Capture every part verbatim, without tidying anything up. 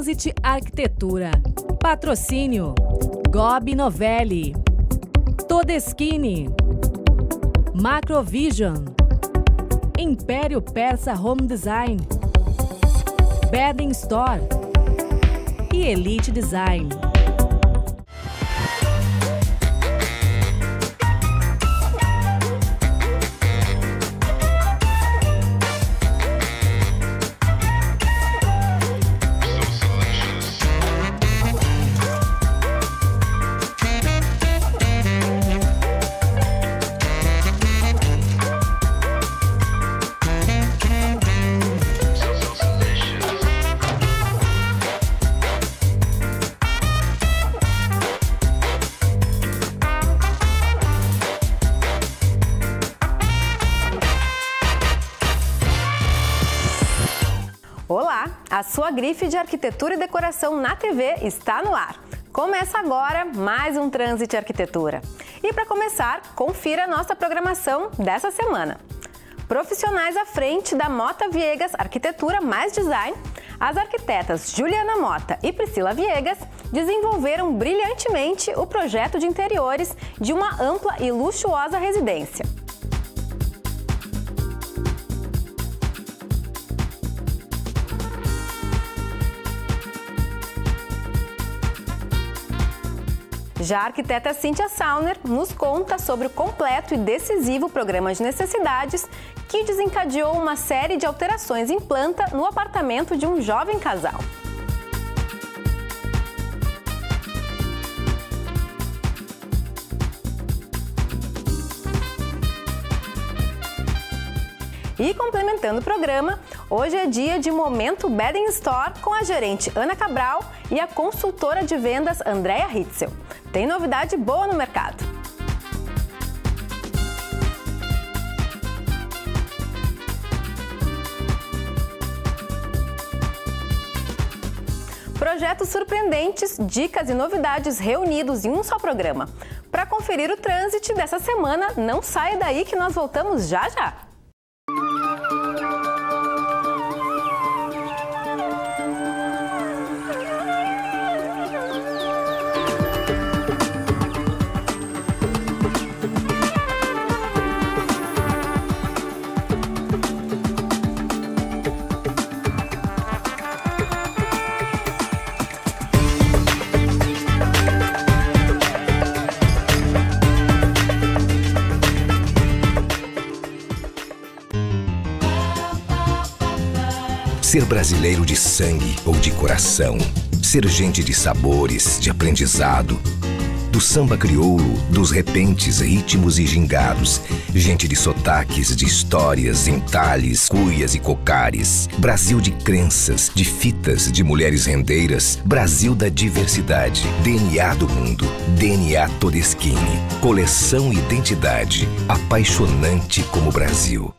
Transit Arquitetura. Patrocínio Gobi Novelli, Todeschini, Macrovision, Império Persa Home Design, Bedding Store e Elite Design. Olá, a sua grife de arquitetura e decoração na T V está no ar. Começa agora mais um Transit Arquitetura. E para começar, confira a nossa programação dessa semana. Profissionais à frente da Mota Viegas Arquitetura mais Design, as arquitetas Juliana Mota e Priscila Viegas desenvolveram brilhantemente o projeto de interiores de uma ampla e luxuosa residência. Já a arquiteta Cíntia Sauner nos conta sobre o completo e decisivo programa de necessidades que desencadeou uma série de alterações em planta no apartamento de um jovem casal. E complementando o programa, hoje é dia de Momento Bedding Store com a gerente Ana Cabral e a consultora de vendas Andréa Ritzel. Tem novidade boa no mercado. Projetos surpreendentes, dicas e novidades reunidos em um só programa. Para conferir o trânsito dessa semana, não saia daí que nós voltamos já já. Ser brasileiro de sangue ou de coração, ser gente de sabores, de aprendizado, do samba crioulo, dos repentes, ritmos e gingados, gente de sotaques, de histórias, entalhes, cuias e cocares, Brasil de crenças, de fitas, de mulheres rendeiras, Brasil da diversidade, D N A do mundo, D N A Todeschini, coleção identidade, apaixonante como Brasil.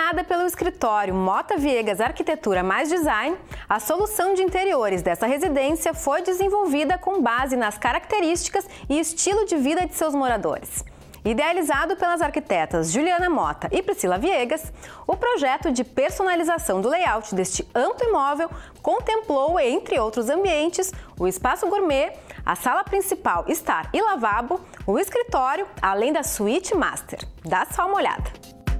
Denominada pelo escritório Mota Viegas Arquitetura mais Design, a solução de interiores dessa residência foi desenvolvida com base nas características e estilo de vida de seus moradores. Idealizado pelas arquitetas Juliana Mota e Priscila Viegas, o projeto de personalização do layout deste amplo imóvel contemplou, entre outros ambientes, o espaço gourmet, a sala principal estar e lavabo, o escritório, além da suíte master. Dá só uma olhada.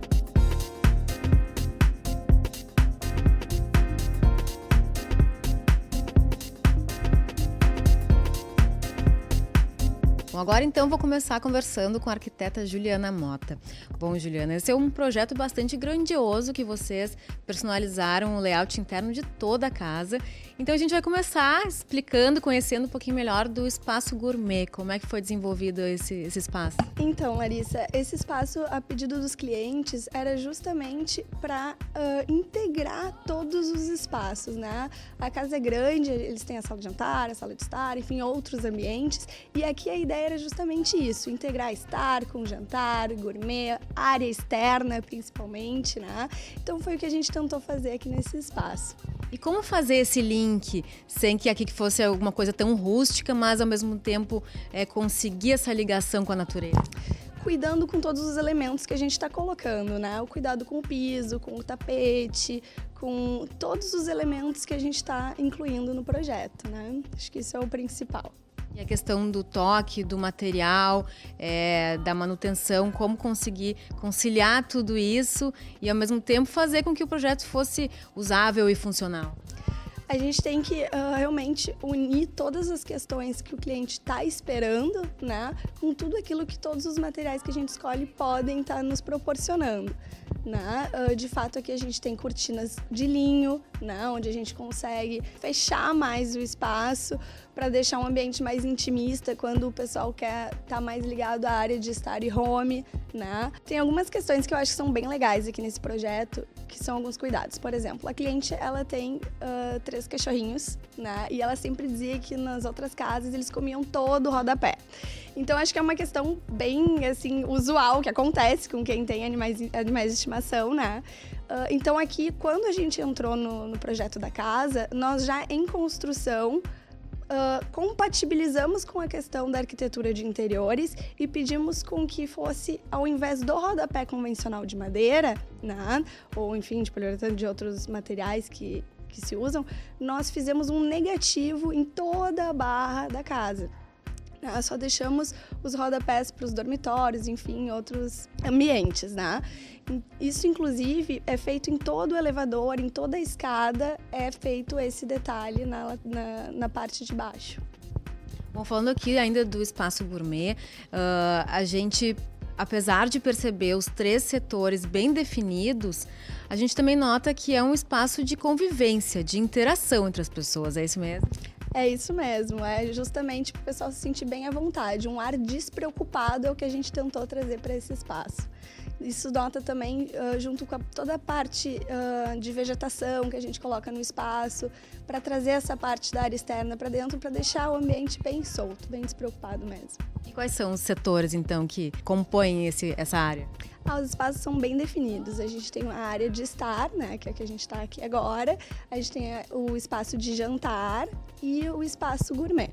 Bom, agora então vou começar conversando com a arquiteta Juliana Mota. Bom, Juliana, esse é um projeto bastante grandioso que vocês personalizaram o layout interno de toda a casa. Então a gente vai começar explicando, conhecendo um pouquinho melhor do espaço gourmet. Como é que foi desenvolvido esse, esse espaço? Então, Larissa, esse espaço, a pedido dos clientes, era justamente para uh, integrar todos os espaços, né? A casa é grande, eles têm a sala de jantar, a sala de estar, enfim, outros ambientes. E aqui a ideia era justamente isso, integrar estar com jantar, gourmet, área externa principalmente, né? Então foi o que a gente tentou fazer aqui nesse espaço. E como fazer esse link sem que aqui fosse alguma coisa tão rústica, mas ao mesmo tempo é, conseguir essa ligação com a natureza? Cuidando com todos os elementos que a gente está colocando, né? O cuidado com o piso, com o tapete, com todos os elementos que a gente está incluindo no projeto, né? Acho que isso é o principal. E a questão do toque, do material, é, da manutenção, como conseguir conciliar tudo isso e ao mesmo tempo fazer com que o projeto fosse usável e funcional? A gente tem que uh, realmente unir todas as questões que o cliente está esperando, né, com tudo aquilo que todos os materiais que a gente escolhe podem estar tá nos proporcionando. Né? Uh, de fato, aqui a gente tem cortinas de linho, né, onde a gente consegue fechar mais o espaço para deixar um ambiente mais intimista quando o pessoal quer estar tá mais ligado à área de estar e home. Né? Tem algumas questões que eu acho que são bem legais aqui nesse projeto, que são alguns cuidados. Por exemplo, a cliente ela tem uh, três cachorrinhos, né? E ela sempre dizia que nas outras casas eles comiam todo o rodapé. Então acho que é uma questão bem assim usual que acontece com quem tem animais, animais de estimação, né? Uh, então aqui, quando a gente entrou no, no projeto da casa, nós já em construção Uh, compatibilizamos com a questão da arquitetura de interiores e pedimos com que fosse, ao invés do rodapé convencional de madeira, né, ou enfim, de poliuretano, de outros materiais que, que se usam, nós fizemos um negativo em toda a barra da casa. Nós só deixamos os rodapés para os dormitórios, enfim, outros ambientes, né? Isso, inclusive, é feito em todo o elevador, em toda a escada, é feito esse detalhe na, na, na parte de baixo. Bom, falando aqui ainda do espaço gourmet, uh, a gente, apesar de perceber os três setores bem definidos, a gente também nota que é um espaço de convivência, de interação entre as pessoas, é isso mesmo? É isso mesmo, é justamente para o pessoal se sentir bem à vontade. Um ar despreocupado é o que a gente tentou trazer para esse espaço. Isso nota também uh, junto com a, toda a parte uh, de vegetação que a gente coloca no espaço, para trazer essa parte da área externa para dentro, para deixar o ambiente bem solto, bem despreocupado mesmo. E quais são os setores, então, que compõem esse, essa área? Ah, os espaços são bem definidos. A gente tem a área de estar, né, que é a que a gente está aqui agora. A gente tem o espaço de jantar e o espaço gourmet.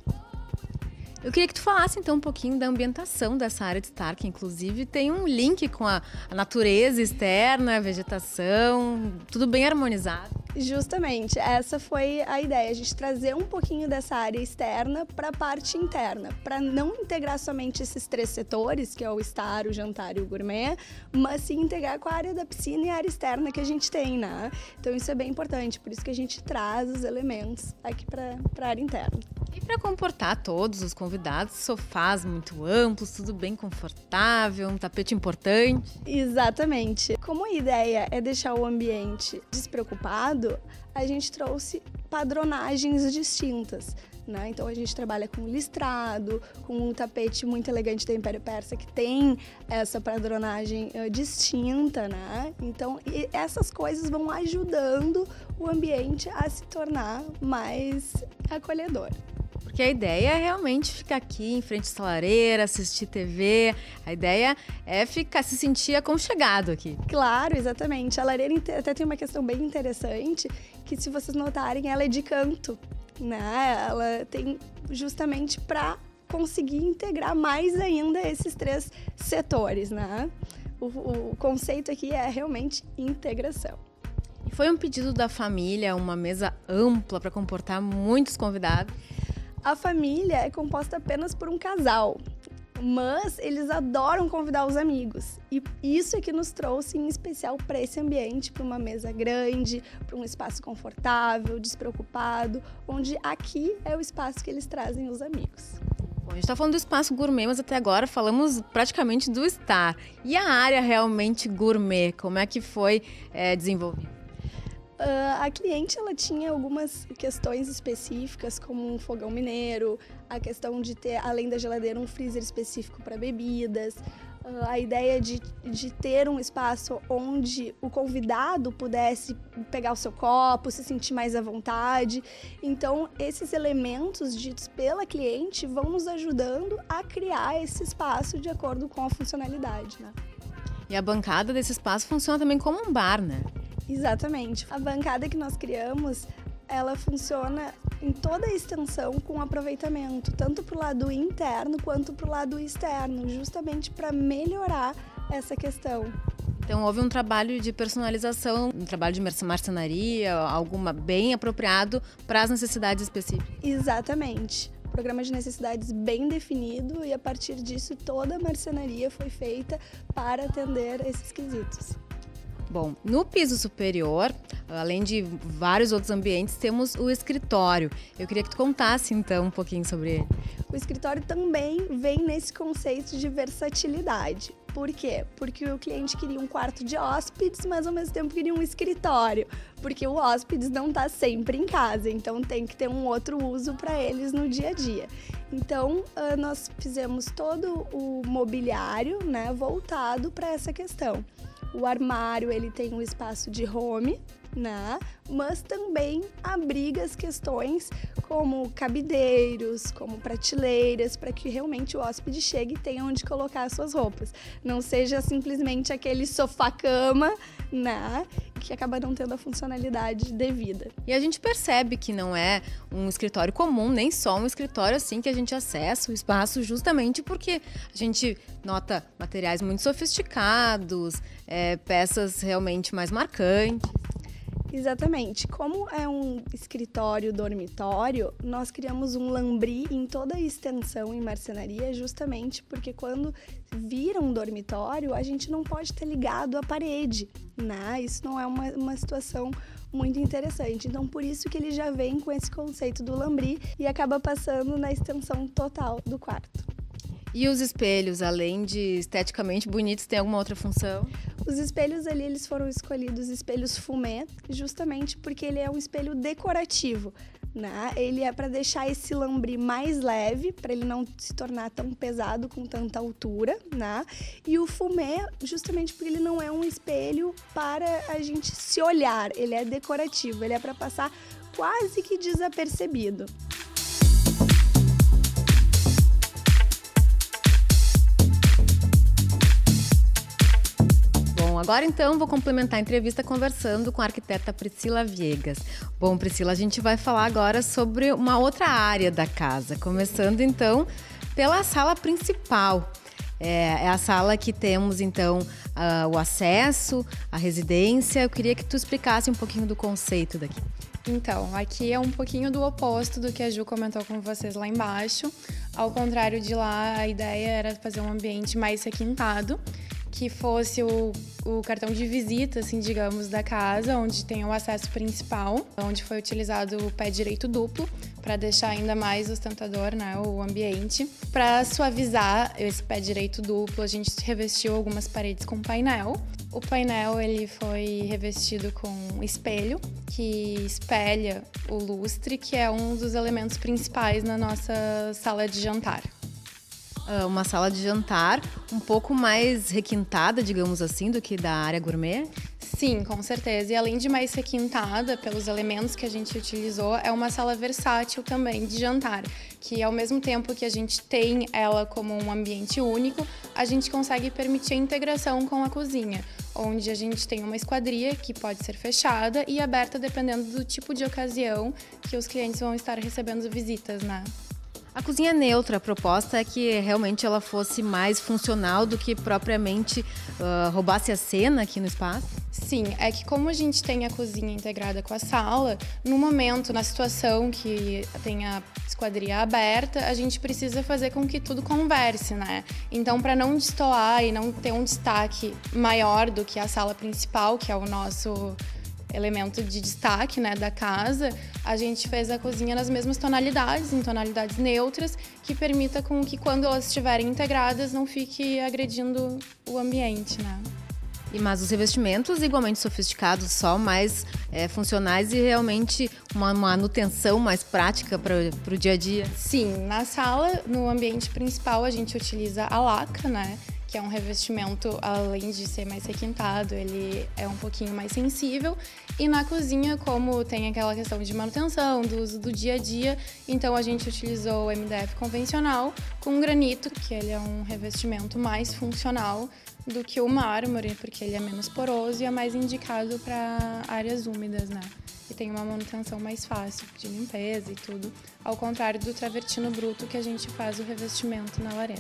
Eu queria que tu falasse então um pouquinho da ambientação dessa área de estar, que inclusive tem um link com a, a natureza externa, a vegetação, tudo bem harmonizado. Justamente, essa foi a ideia, a gente trazer um pouquinho dessa área externa para a parte interna, para não integrar somente esses três setores, que é o estar, o jantar e o gourmet, mas sim integrar com a área da piscina e a área externa que a gente tem, né? Então isso é bem importante, por isso que a gente traz os elementos aqui para a área interna. E para comportar todos os convidados, sofás muito amplos, tudo bem confortável, um tapete importante. Exatamente. Como a ideia é deixar o ambiente despreocupado, a gente trouxe padronagens distintas, né? Então a gente trabalha com listrado, com um tapete muito elegante da Império Persa que tem essa padronagem uh, distinta, né? Então e essas coisas vão ajudando o ambiente a se tornar mais acolhedor. Porque a ideia é realmente ficar aqui em frente à lareira, assistir T V. A ideia é ficar, se sentir aconchegado aqui. Claro, exatamente. A lareira até tem uma questão bem interessante, que se vocês notarem, ela é de canto, né? Ela tem justamente para conseguir integrar mais ainda esses três setores, né? O, o conceito aqui é realmente integração. E foi um pedido da família, uma mesa ampla para comportar muitos convidados? A família é composta apenas por um casal, mas eles adoram convidar os amigos. E isso é que nos trouxe em especial para esse ambiente, para uma mesa grande, para um espaço confortável, despreocupado, onde aqui é o espaço que eles trazem os amigos. Bom, a gente está falando do espaço gourmet, mas até agora falamos praticamente do estar. E a área realmente gourmet, como é que foi é, desenvolvida? Uh, a cliente ela tinha algumas questões específicas, como um fogão mineiro, a questão de ter, além da geladeira, um freezer específico para bebidas, uh, a ideia de, de ter um espaço onde o convidado pudesse pegar o seu copo, se sentir mais à vontade. Então, esses elementos ditos pela cliente vão nos ajudando a criar esse espaço de acordo com a funcionalidade, né? E a bancada desse espaço funciona também como um bar, né? Exatamente. A bancada que nós criamos, ela funciona em toda a extensão com aproveitamento, tanto para o lado interno quanto para o lado externo, justamente para melhorar essa questão. Então houve um trabalho de personalização, um trabalho de marcenaria, alguma bem apropriado para as necessidades específicas. Exatamente. Programa de necessidades bem definido e a partir disso toda a marcenaria foi feita para atender esses quesitos. Bom, no piso superior, além de vários outros ambientes, temos o escritório. Eu queria que tu contasse, então, um pouquinho sobre ele. O escritório também vem nesse conceito de versatilidade. Por quê? Porque o cliente queria um quarto de hóspedes, mas ao mesmo tempo queria um escritório. Porque o hóspedes não está sempre em casa, então tem que ter um outro uso para eles no dia a dia. Então, nós fizemos todo o mobiliário, né, voltado para essa questão. O armário, ele tem um espaço de home, né? Mas também abriga as questões como cabideiros, como prateleiras, para que realmente o hóspede chegue e tenha onde colocar as suas roupas. Não seja simplesmente aquele sofá-cama, né? Que acaba não tendo a funcionalidade devida. E a gente percebe que não é um escritório comum, nem só um escritório assim que a gente acessa o espaço, justamente porque a gente nota materiais muito sofisticados, é, peças realmente mais marcantes. Exatamente. Como é um escritório dormitório, nós criamos um lambri em toda a extensão em marcenaria, justamente porque quando vira um dormitório, a gente não pode ter ligado à parede, né? Isso não é uma, uma situação muito interessante. Então, por isso que ele já vem com esse conceito do lambri e acaba passando na extensão total do quarto. E os espelhos, além de esteticamente bonitos, tem alguma outra função? Os espelhos ali, eles foram escolhidos espelhos fumê, justamente porque ele é um espelho decorativo, né? Ele é para deixar esse lambri mais leve, para ele não se tornar tão pesado com tanta altura, né? E o fumê, justamente porque ele não é um espelho para a gente se olhar, ele é decorativo, ele é para passar quase que desapercebido. Bom, agora então vou complementar a entrevista conversando com a arquiteta Priscila Viegas. Bom, Priscila, a gente vai falar agora sobre uma outra área da casa, começando então pela sala principal. É, é a sala que temos então uh, o acesso, a residência. Eu queria que tu explicasse um pouquinho do conceito daqui. Então, aqui é um pouquinho do oposto do que a Ju comentou com vocês lá embaixo. Ao contrário de lá, a ideia era fazer um ambiente mais requintado, que fosse o, o cartão de visita, assim, digamos, da casa, onde tem o acesso principal, onde foi utilizado o pé direito duplo, para deixar ainda mais ostentador, né, o ambiente. Para suavizar esse pé direito duplo, a gente revestiu algumas paredes com painel. O painel ele foi revestido com espelho, que espelha o lustre, que é um dos elementos principais na nossa sala de jantar. Uma sala de jantar um pouco mais requintada, digamos assim, do que da área gourmet? Sim, com certeza. E além de mais requintada pelos elementos que a gente utilizou, é uma sala versátil também de jantar, que ao mesmo tempo que a gente tem ela como um ambiente único, a gente consegue permitir a integração com a cozinha, onde a gente tem uma esquadria que pode ser fechada e aberta dependendo do tipo de ocasião que os clientes vão estar recebendo visitas, né? A cozinha neutra, a proposta é que realmente ela fosse mais funcional do que propriamente uh, roubasse a cena aqui no espaço? Sim, é que como a gente tem a cozinha integrada com a sala, no momento, na situação que tem a esquadria aberta, a gente precisa fazer com que tudo converse, né? Então, para não destoar e não ter um destaque maior do que a sala principal, que é o nosso elemento de destaque, né, da casa, a gente fez a cozinha nas mesmas tonalidades, em tonalidades neutras, que permita com que quando elas estiverem integradas não fique agredindo o ambiente, né? E, mas os revestimentos igualmente sofisticados, só mais é, funcionais e realmente uma manutenção mais prática para o dia a dia? Sim, na sala, no ambiente principal, a gente utiliza a laca, né? Que é um revestimento, além de ser mais requintado, ele é um pouquinho mais sensível. E na cozinha, como tem aquela questão de manutenção, do uso do dia a dia, então a gente utilizou o M D F convencional com granito, que ele é um revestimento mais funcional do que o mármore, porque ele é menos poroso e é mais indicado para áreas úmidas, né? E tem uma manutenção mais fácil de limpeza e tudo, ao contrário do travertino bruto que a gente faz o revestimento na lareira.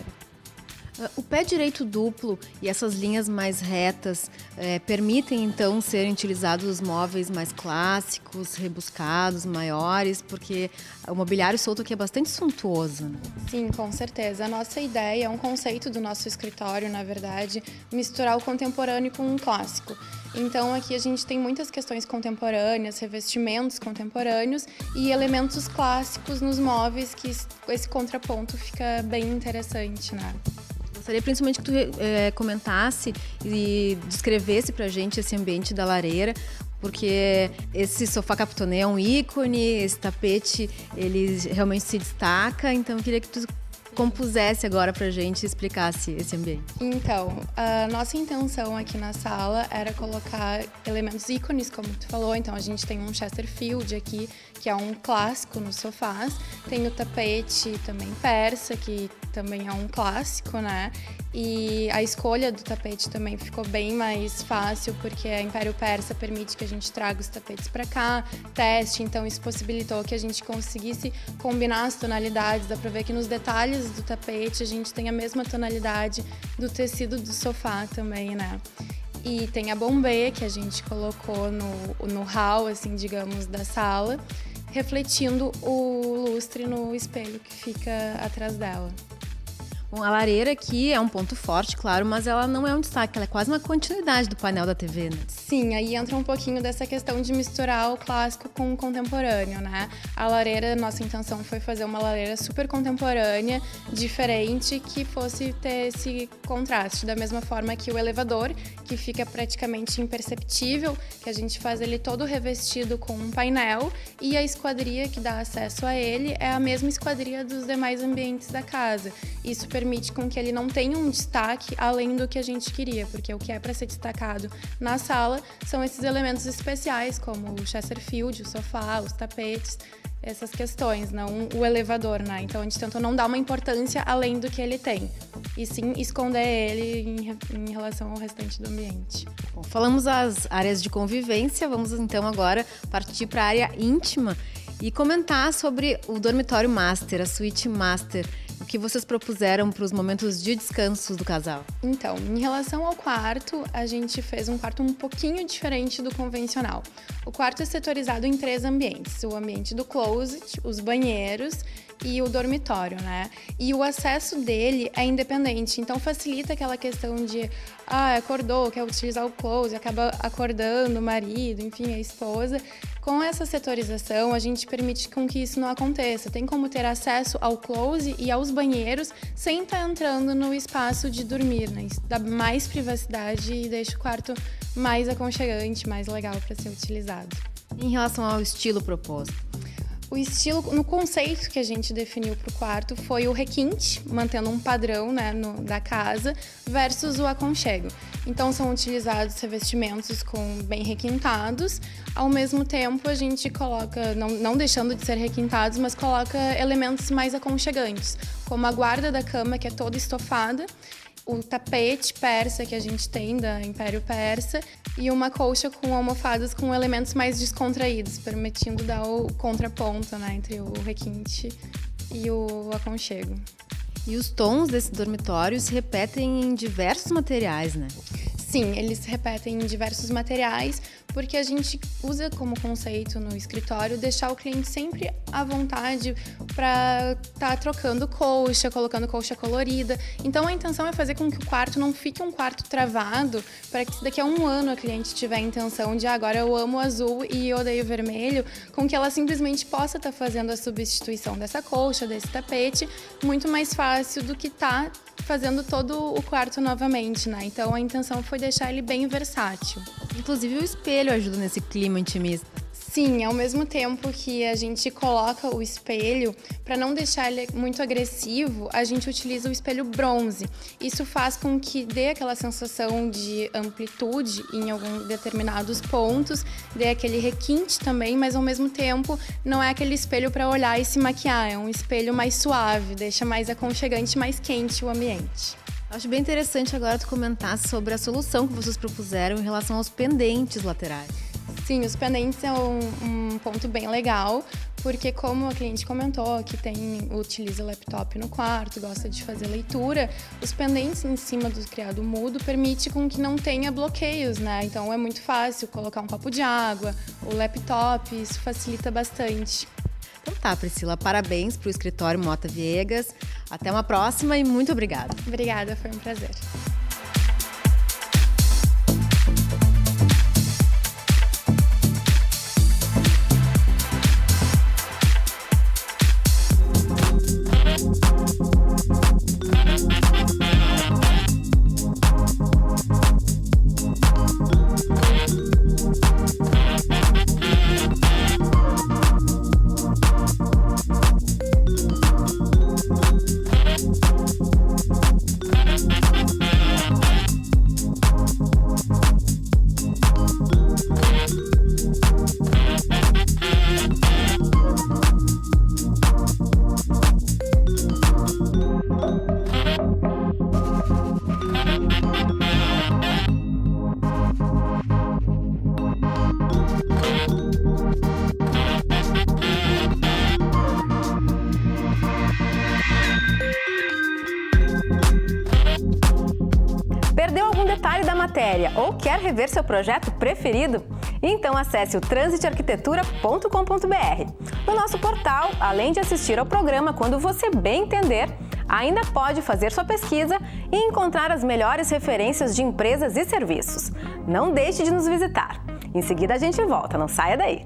O pé direito duplo e essas linhas mais retas é, permitem, então, serem utilizados os móveis mais clássicos, rebuscados, maiores, porque o mobiliário solto aqui é bastante suntuoso, né? Sim, com certeza. A nossa ideia é um conceito do nosso escritório, na verdade, misturar o contemporâneo com o clássico. Então, aqui a gente tem muitas questões contemporâneas, revestimentos contemporâneos e elementos clássicos nos móveis, que esse contraponto fica bem interessante, né? Gostaria principalmente que tu é, comentasse e descrevesse pra gente esse ambiente da lareira, porque esse sofá capitonê é um ícone, esse tapete ele realmente se destaca, então eu queria que tu compusesse agora pra gente e explicasse esse ambiente. Então, a nossa intenção aqui na sala era colocar elementos ícones, como tu falou. Então, a gente tem um Chesterfield aqui, que é um clássico nos sofás. Tem o tapete também persa, que também é um clássico, né? E a escolha do tapete também ficou bem mais fácil, porque a Império Persa permite que a gente traga os tapetes para cá, teste, então isso possibilitou que a gente conseguisse combinar as tonalidades. Dá para ver que nos detalhes do tapete a gente tem a mesma tonalidade do tecido do sofá também, né? E tem a bombê que a gente colocou no, no hall, assim, digamos, da sala, refletindo o lustre no espelho que fica atrás dela. Bom, a lareira aqui é um ponto forte, claro, mas ela não é um destaque, ela é quase uma continuidade do painel da T V, né? Sim, aí entra um pouquinho dessa questão de misturar o clássico com o contemporâneo, né? A lareira, nossa intenção foi fazer uma lareira super contemporânea, diferente, que fosse ter esse contraste, da mesma forma que o elevador, que fica praticamente imperceptível, que a gente faz ele todo revestido com um painel, e a esquadria que dá acesso a ele é a mesma esquadria dos demais ambientes da casa. Isso permite com que ele não tenha um destaque além do que a gente queria, porque o que é para ser destacado na sala são esses elementos especiais, como o Chesterfield, o sofá, os tapetes, essas questões, não o elevador, né? Então a gente tentou não dar uma importância além do que ele tem, e sim esconder ele em, em relação ao restante do ambiente. Bom, falamos as áreas de convivência, vamos então agora partir para a área íntima e comentar sobre o dormitório master, a suíte master. O que vocês propuseram para os momentos de descanso do casal? Então, em relação ao quarto, a gente fez um quarto um pouquinho diferente do convencional. O quarto é setorizado em três ambientes: o ambiente do closet, os banheiros e o dormitório, né? E o acesso dele é independente, então facilita aquela questão de ah, acordou, quer utilizar o closet, acaba acordando o marido, enfim, a esposa. Com essa setorização, a gente permite com que isso não aconteça. Tem como ter acesso ao closet e aos banheiros sem estar entrando no espaço de dormir, né? Isso dá mais privacidade e deixa o quarto mais aconchegante, mais legal para ser utilizado. Em relação ao estilo proposto? O estilo, no conceito que a gente definiu para o quarto foi o requinte, mantendo um padrão, né, no, da casa, versus o aconchego. Então são utilizados revestimentos com bem requintados, ao mesmo tempo a gente coloca, não, não deixando de ser requintados, mas coloca elementos mais aconchegantes, como a guarda da cama, que é toda estofada, o tapete persa que a gente tem da Império Persa e uma colcha com almofadas com elementos mais descontraídos, permitindo dar o contraponto, né, entre o requinte e o aconchego. E os tons desse dormitório se repetem em diversos materiais, né? Sim, eles se repetem em diversos materiais, porque a gente usa como conceito no escritório deixar o cliente sempre à vontade para estar tá trocando colcha, colocando colcha colorida. Então a intenção é fazer com que o quarto não fique um quarto travado, para que se daqui a um ano a cliente tiver a intenção de ah, agora eu amo azul e odeio vermelho, com que ela simplesmente possa estar tá fazendo a substituição dessa colcha, desse tapete, muito mais fácil do que tá fazendo todo o quarto novamente, né? Então a intenção foi deixar ele bem versátil. Inclusive o espelho ajuda nesse clima intimista. Sim, ao mesmo tempo que a gente coloca o espelho, para não deixar ele muito agressivo, a gente utiliza o espelho bronze. Isso faz com que dê aquela sensação de amplitude em alguns determinados pontos, dê aquele requinte também, mas ao mesmo tempo não é aquele espelho para olhar e se maquiar, é um espelho mais suave, deixa mais aconchegante, mais quente o ambiente. Acho bem interessante agora tu comentar sobre a solução que vocês propuseram em relação aos pendentes laterais. Sim, os pendentes é um, um ponto bem legal, porque como a cliente comentou, que tem, utiliza o laptop no quarto, gosta de fazer leitura, os pendentes em cima do criado mudo permite com que não tenha bloqueios, né? Então é muito fácil colocar um copo de água, o laptop, isso facilita bastante. Então tá, Priscila, parabéns para o escritório Mota Viegas. Até uma próxima e muito obrigada. Obrigada, foi um prazer. Ou quer rever seu projeto preferido? Então acesse o transit arquitetura ponto com ponto b r. No nosso portal, além de assistir ao programa quando você bem entender, ainda pode fazer sua pesquisa e encontrar as melhores referências de empresas e serviços. Não deixe de nos visitar. Em seguida a gente volta, não saia daí.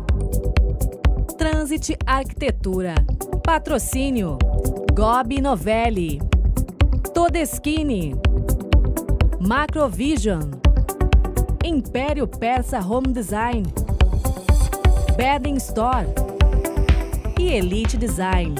Transit Arquitetura. Patrocínio Gobi Novelli, Todeschini, Macrovision, Império Persa Home Design, Bedding Store e Elite Design.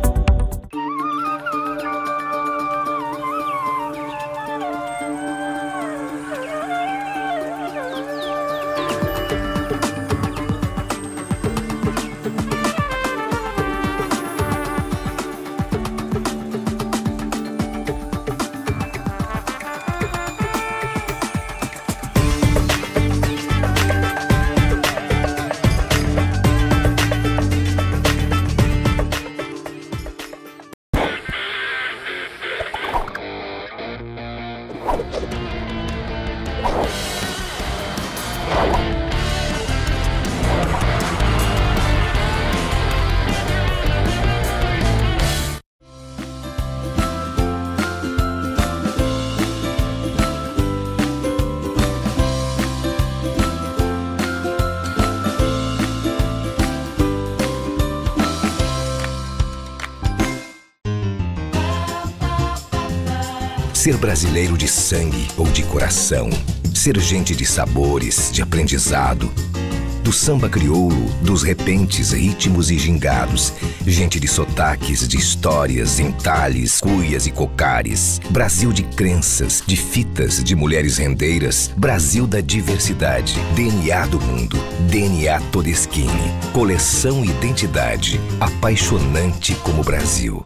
Ser brasileiro de sangue ou de coração. Ser gente de sabores, de aprendizado. do samba crioulo, dos repentes, ritmos e gingados. Gente de sotaques, de histórias, entalhes, cuias e cocares. Brasil de crenças, de fitas, de mulheres rendeiras. Brasil da diversidade. D N A do mundo. D N A Todeschini. Coleção Identidade. Apaixonante como o Brasil.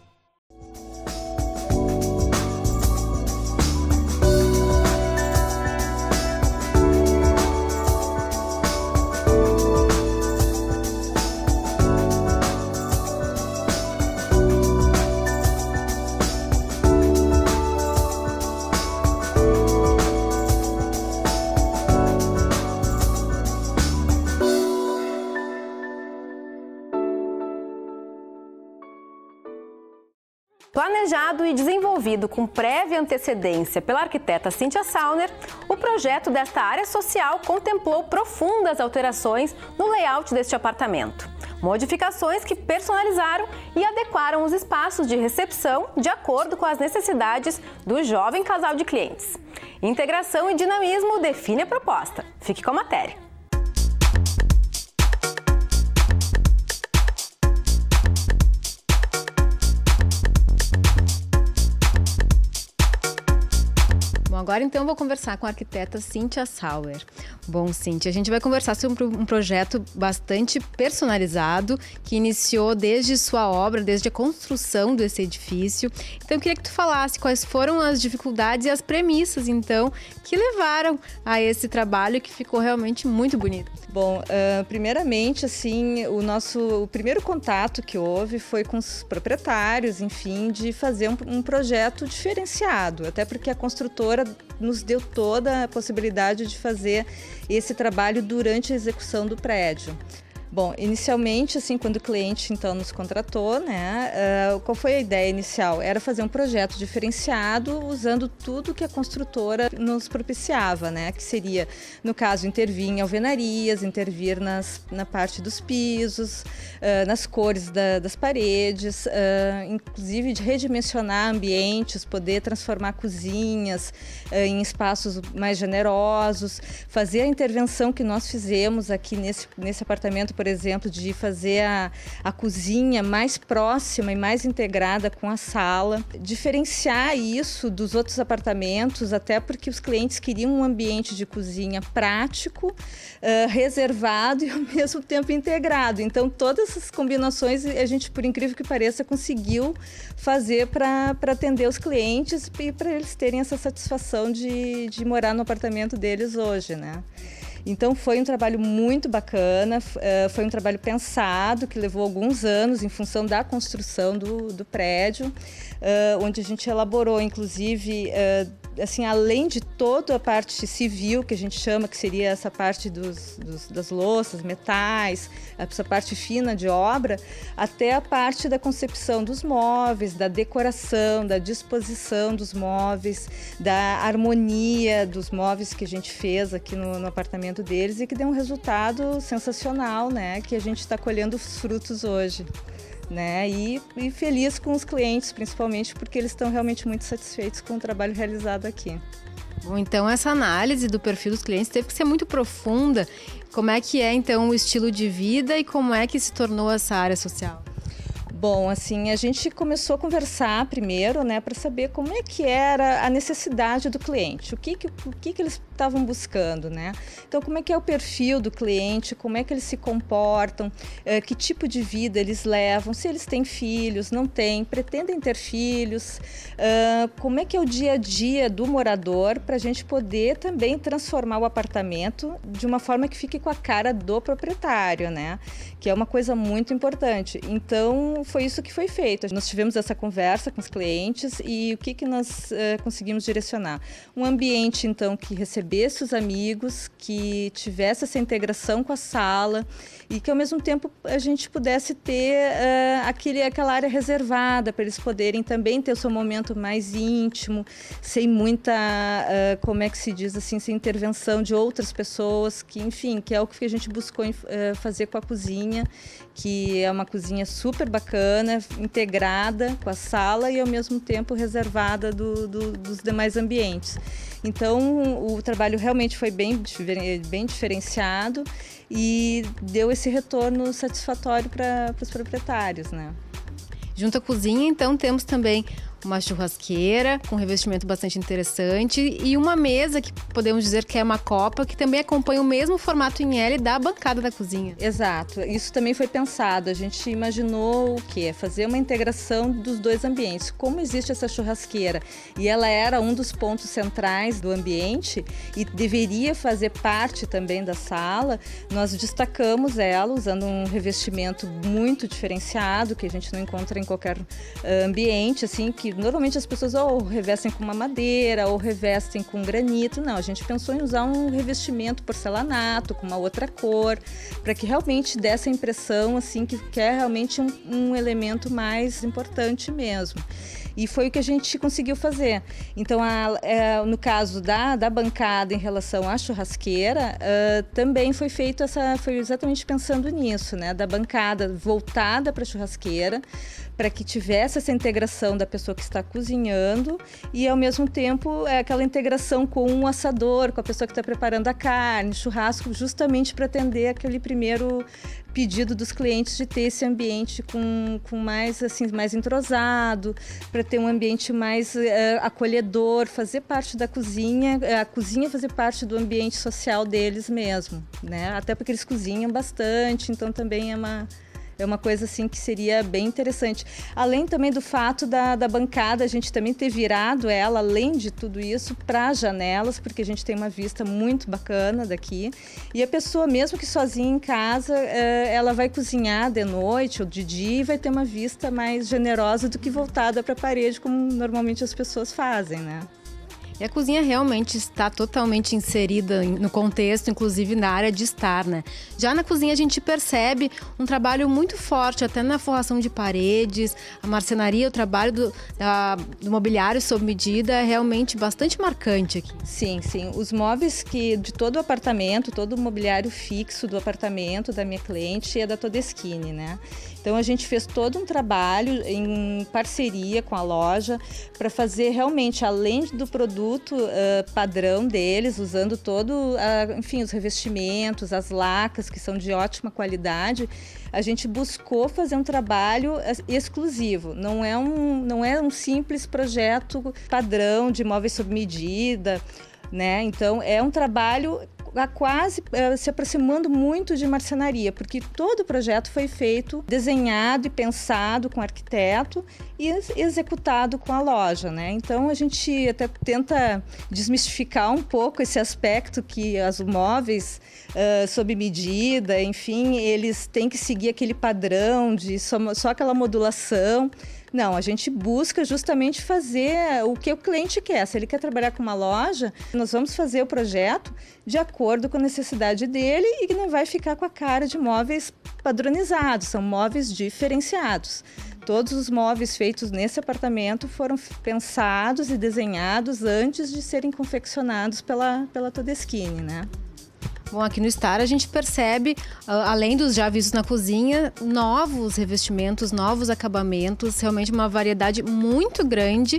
Planejado e desenvolvido com prévia antecedência pela arquiteta Cíntia Sauner, o projeto desta área social contemplou profundas alterações no layout deste apartamento. Modificações que personalizaram e adequaram os espaços de recepção de acordo com as necessidades do jovem casal de clientes. Integração e dinamismo define a proposta. Fique com a matéria. Bom, agora então eu vou conversar com a arquiteta Cíntia Sauer. Bom, Cíntia, a gente vai conversar sobre um projeto bastante personalizado que iniciou desde sua obra, desde a construção desse edifício. Então eu queria que tu falasse quais foram as dificuldades e as premissas, então, que levaram a esse trabalho que ficou realmente muito bonito. Bom, uh, primeiramente, assim, o nosso o primeiro contato que houve foi com os proprietários, enfim, de fazer um, um projeto diferenciado, até porque a construtora nos deu toda a possibilidade de fazer esse trabalho durante a execução do prédio. Bom, inicialmente, assim, quando o cliente então nos contratou, né, uh, qual foi a ideia inicial? Era fazer um projeto diferenciado usando tudo que a construtora nos propiciava, né, que seria, no caso, intervir em alvenarias, intervir nas, na parte dos pisos, uh, nas cores da, das paredes, uh, inclusive de redimensionar ambientes, poder transformar cozinhas uh, em espaços mais generosos, fazer a intervenção que nós fizemos aqui nesse, nesse apartamento, por exemplo, de fazer a, a cozinha mais próxima e mais integrada com a sala, diferenciar isso dos outros apartamentos, até porque os clientes queriam um ambiente de cozinha prático, uh, reservado e ao mesmo tempo integrado. Então, todas essas combinações a gente, por incrível que pareça, conseguiu fazer para atender os clientes e para eles terem essa satisfação de, de morar no apartamento deles hoje, né? Então foi um trabalho muito bacana, foi um trabalho pensado, que levou alguns anos em função da construção do, do prédio, onde a gente elaborou, inclusive, assim, além de toda a parte civil, que a gente chama, que seria essa parte dos, dos, das louças, metais, essa parte fina de obra, até a parte da concepção dos móveis, da decoração, da disposição dos móveis, da harmonia dos móveis que a gente fez aqui no, no apartamento deles e que deu um resultado sensacional, né? Que a gente está colhendo os frutos hoje. Né? E, e feliz com os clientes, principalmente porque eles estão realmente muito satisfeitos com o trabalho realizado aqui. Bom, então essa análise do perfil dos clientes teve que ser muito profunda. Como é que é então o estilo de vida e como é que se tornou essa área social? Bom, assim, a gente começou a conversar primeiro, né, para saber como é que era a necessidade do cliente, o que que, o que, que eles estavam buscando, né? Então, como é que é o perfil do cliente, como é que eles se comportam, eh, que tipo de vida eles levam, se eles têm filhos, não têm, pretendem ter filhos, uh, como é que é o dia a dia do morador, para a gente poder também transformar o apartamento de uma forma que fique com a cara do proprietário, né? Que é uma coisa muito importante. Então, foi isso que foi feito. Nós tivemos essa conversa com os clientes e o que, que nós uh, conseguimos direcionar? Um ambiente, então, que recebesse os amigos, que tivesse essa integração com a sala e que, ao mesmo tempo, a gente pudesse ter uh, aquele, aquela área reservada para eles poderem também ter o seu momento mais íntimo, sem muita, uh, como é que se diz assim, sem intervenção de outras pessoas, que, enfim, que é o que a gente buscou uh, fazer com a cozinha cozinha, que é uma cozinha super bacana, integrada com a sala e ao mesmo tempo reservada do, do, dos demais ambientes. Então o trabalho realmente foi bem, bem diferenciado e deu esse retorno satisfatório para os proprietários, né? Junto à cozinha, então, temos também uma churrasqueira com revestimento bastante interessante e uma mesa que podemos dizer que é uma copa, que também acompanha o mesmo formato em L da bancada da cozinha. Exato, isso também foi pensado. A gente imaginou o quê? Fazer uma integração dos dois ambientes. Como existe essa churrasqueira e ela era um dos pontos centrais do ambiente e deveria fazer parte também da sala, nós destacamos ela usando um revestimento muito diferenciado, que a gente não encontra em qualquer uh, ambiente, assim, que normalmente as pessoas ou revestem com uma madeira ou revestem com granito. Não, a gente pensou em usar um revestimento porcelanato com uma outra cor, para que realmente desse a impressão assim, que, que é realmente um, um elemento mais importante mesmo. E foi o que a gente conseguiu fazer. Então, a, a, no caso da, da bancada em relação à churrasqueira, uh, também foi feito essa, foi exatamente pensando nisso, né? Da bancada voltada para a churrasqueira, para que tivesse essa integração da pessoa que está cozinhando e, ao mesmo tempo, é aquela integração com o assador, com a pessoa que está preparando a carne, churrasco, justamente para atender aquele primeiro pedido dos clientes de ter esse ambiente com, com mais, assim, mais entrosado, para ter um ambiente mais uh, acolhedor, fazer parte da cozinha, a cozinha fazer parte do ambiente social deles mesmo, né? Até porque eles cozinham bastante, então também é uma... É uma coisa assim que seria bem interessante. Além também do fato da, da bancada, a gente também ter virado ela, além de tudo isso, para as janelas, porque a gente tem uma vista muito bacana daqui. E a pessoa, mesmo que sozinha em casa, ela vai cozinhar de noite ou de dia e vai ter uma vista mais generosa do que voltada para a parede, como normalmente as pessoas fazem, né? E a cozinha realmente está totalmente inserida no contexto, inclusive na área de estar, né? Já na cozinha a gente percebe um trabalho muito forte, até na forração de paredes, a marcenaria, o trabalho do, da, do mobiliário sob medida é realmente bastante marcante aqui. Sim, sim. Os móveis que de todo o apartamento, todo o mobiliário fixo do apartamento da minha cliente é da Todeschini, né? Então a gente fez todo um trabalho em parceria com a loja para fazer realmente, além do produto uh, padrão deles, usando todo, uh, enfim, os revestimentos, as lacas, que são de ótima qualidade, a gente buscou fazer um trabalho exclusivo. Não é um, não é um simples projeto padrão de móveis sob medida, né? Então é um trabalho quase uh, se aproximando muito de marcenaria, porque todo o projeto foi feito, desenhado e pensado com o arquiteto e ex executado com a loja, né? Então a gente até tenta desmistificar um pouco esse aspecto que os móveis uh, sob medida, enfim, eles têm que seguir aquele padrão de só, só aquela modulação. Não, a gente busca justamente fazer o que o cliente quer. Se ele quer trabalhar com uma loja, nós vamos fazer o projeto de acordo com a necessidade dele e que não vai ficar com a cara de móveis padronizados, são móveis diferenciados. Todos os móveis feitos nesse apartamento foram pensados e desenhados antes de serem confeccionados pela, pela Todeschini, né? Bom, aqui no Star a gente percebe, além dos já vistos na cozinha, novos revestimentos, novos acabamentos, realmente uma variedade muito grande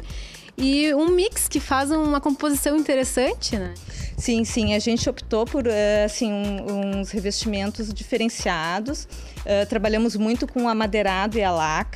e um mix que faz uma composição interessante, né? Sim, sim, a gente optou por assim, um, uns revestimentos diferenciados, uh, trabalhamos muito com o amadeirado e a laca.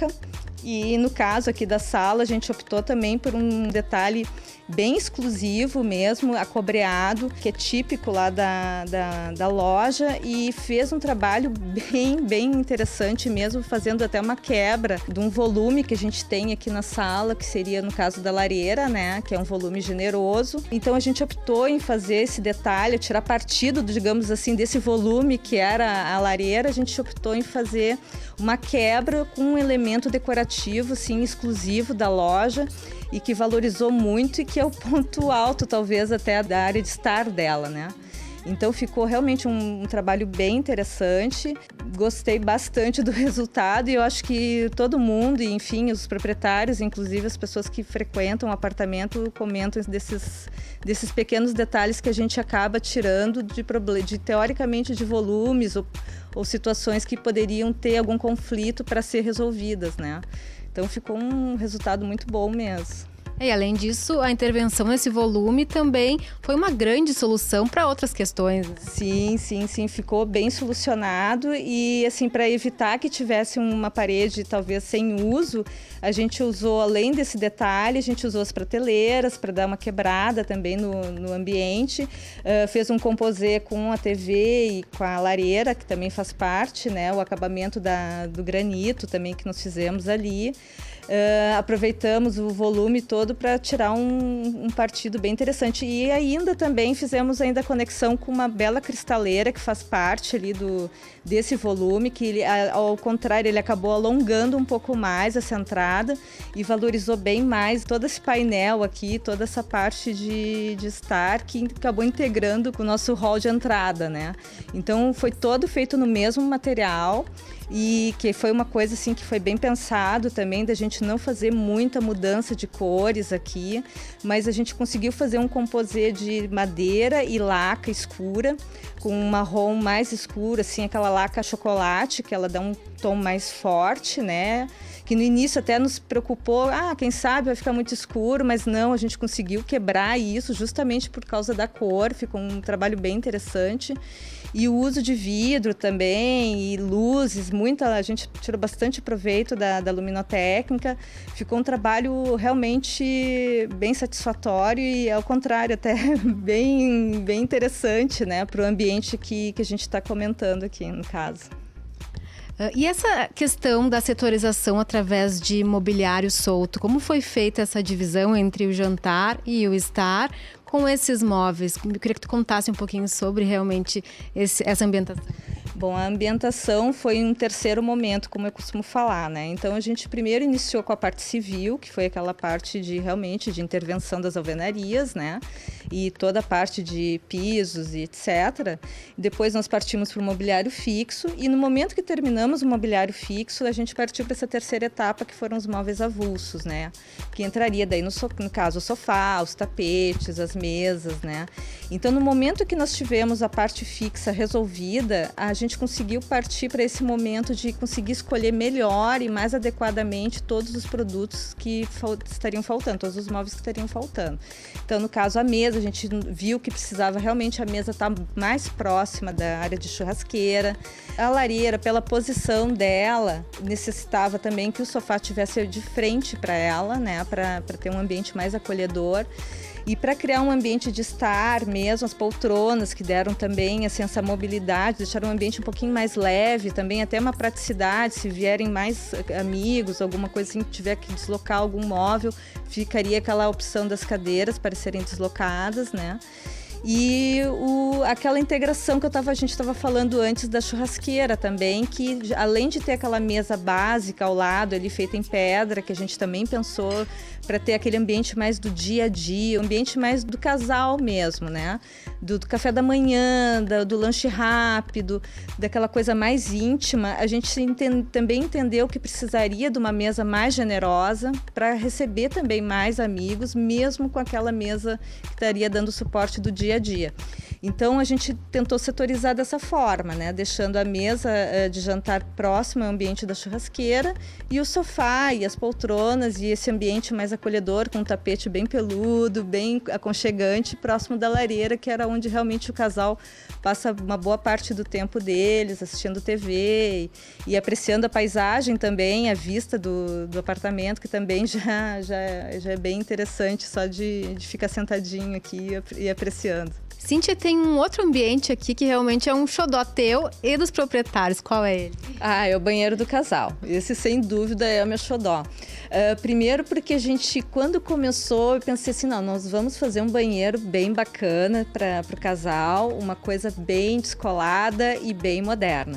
E no caso aqui da sala, a gente optou também por um detalhe bem exclusivo mesmo, acobreado, que é típico lá da, da, da loja, e fez um trabalho bem, bem interessante mesmo, fazendo até uma quebra de um volume que a gente tem aqui na sala, que seria no caso da lareira, né, que é um volume generoso. Então a gente optou em fazer esse detalhe, tirar partido, digamos assim, desse volume que era a lareira, a gente optou em fazer uma quebra com um elemento decorativo, assim, exclusivo da loja, e que valorizou muito e que é o ponto alto, talvez, até da área de estar dela, né? Então ficou realmente um, um trabalho bem interessante, gostei bastante do resultado e eu acho que todo mundo, e enfim, os proprietários, inclusive as pessoas que frequentam o apartamento, comentam desses, desses pequenos detalhes que a gente acaba tirando de, de teoricamente de volumes ou, ou situações que poderiam ter algum conflito para ser resolvidas, né? Então ficou um resultado muito bom mesmo. E além disso, a intervenção nesse volume também foi uma grande solução para outras questões. Né? Sim, sim, sim, ficou bem solucionado e assim, para evitar que tivesse uma parede talvez sem uso, a gente usou, além desse detalhe, a gente usou as prateleiras para dar uma quebrada também no, no ambiente, uh, fez um composê com a T V e com a lareira, que também faz parte, né, o acabamento da, do granito também que nós fizemos ali. Uh, aproveitamos o volume todo para tirar um, um partido bem interessante e ainda também fizemos ainda conexão com uma bela cristaleira que faz parte ali do, desse volume, que ele, ao contrário, ele acabou alongando um pouco mais essa entrada e valorizou bem mais todo esse painel aqui, toda essa parte de, de estar que acabou integrando com o nosso hall de entrada, né? Então foi todo feito no mesmo material e que foi uma coisa assim que foi bem pensado também, da gente não fazer muita mudança de cores aqui, mas a gente conseguiu fazer um composê de madeira e laca escura, com um marrom mais escuro, assim, aquela laca chocolate, que ela dá um tom mais forte, né? Que no início até nos preocupou, ah, quem sabe vai ficar muito escuro, mas não, a gente conseguiu quebrar isso justamente por causa da cor, ficou um trabalho bem interessante. E o uso de vidro também, e luzes, muita, a gente tirou bastante proveito da, da luminotécnica. Ficou um trabalho realmente bem satisfatório e, ao contrário, até bem, bem interessante, né, para o ambiente que, que a gente está comentando aqui, no caso. Uh, e essa questão da setorização através de mobiliário solto, como foi feita essa divisão entre o jantar e o estar com esses móveis? Eu queria que tu contasse um pouquinho sobre realmente esse, essa ambientação. Bom, a ambientação foi um terceiro momento, como eu costumo falar, né? Então, a gente primeiro iniciou com a parte civil, que foi aquela parte de, realmente, de intervenção das alvenarias, né? E toda a parte de pisos e etcétera. Depois, nós partimos para o mobiliário fixo e, no momento que terminamos o mobiliário fixo, a gente partiu para essa terceira etapa, que foram os móveis avulsos, né? Que entraria daí, no, so, no caso, o sofá, os tapetes, as mesas, né? Então, no momento que nós tivemos a parte fixa resolvida, a gente conseguiu partir para esse momento de conseguir escolher melhor e mais adequadamente todos os produtos que fal- estariam faltando, todos os móveis que estariam faltando. Então, no caso, a mesa, a gente viu que precisava realmente a mesa estar mais próxima da área de churrasqueira. A lareira, pela posição dela, necessitava também que o sofá tivesse de frente para ela, né, para ter um ambiente mais acolhedor. E para criar um ambiente de estar mesmo, as poltronas que deram também assim, essa mobilidade, deixaram um ambiente um pouquinho mais leve, também até uma praticidade, se vierem mais amigos, alguma coisa assim, tiver que deslocar algum móvel, ficaria aquela opção das cadeiras para serem deslocadas, né? E o, aquela integração que eu tava, a gente estava falando antes da churrasqueira também, que além de ter aquela mesa básica ao lado, ali feita em pedra, que a gente também pensou para ter aquele ambiente mais do dia a dia, um ambiente mais do casal mesmo, né? Do, do café da manhã, do, do lanche rápido, daquela coisa mais íntima. A gente enten, também entendeu que precisaria de uma mesa mais generosa para receber também mais amigos, mesmo com aquela mesa que estaria dando suporte do dia a dia. Então, a gente tentou setorizar dessa forma, né? Deixando a mesa uh, de jantar próxima ao ambiente da churrasqueira e o sofá e as poltronas e esse ambiente mais acolhedor, com um tapete bem peludo, bem aconchegante, próximo da lareira, que era onde realmente o casal passa uma boa parte do tempo deles, assistindo T V e, e apreciando a paisagem também, a vista do, do apartamento, que também já, já, já é bem interessante só de, de ficar sentadinho aqui e apreciando. Cíntia, tem um outro ambiente aqui que realmente é um xodó teu e dos proprietários. Qual é ele? Ah, é o banheiro do casal. Esse, sem dúvida, é o meu xodó. Uh, primeiro porque a gente, quando começou, eu pensei assim, não, nós vamos fazer um banheiro bem bacana para o casal, uma coisa bem descolada e bem moderna.